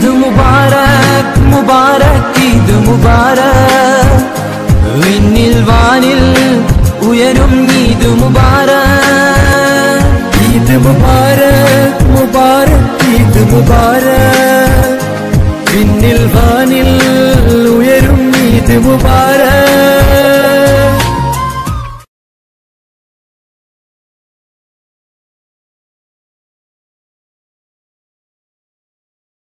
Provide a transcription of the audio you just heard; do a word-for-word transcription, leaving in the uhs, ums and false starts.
ईद मुबारक मुबारक ईद मुबारक विണ്ണിൽ വാനിൽ ഉയരും ഈദ് മുബാരക് ഈദ് മുബാരക് മുബാരക് ഈദ് മുബാരക് വിണ്ണിൽ വാനിൽ ഉയരും ഈദ് മുബാരക്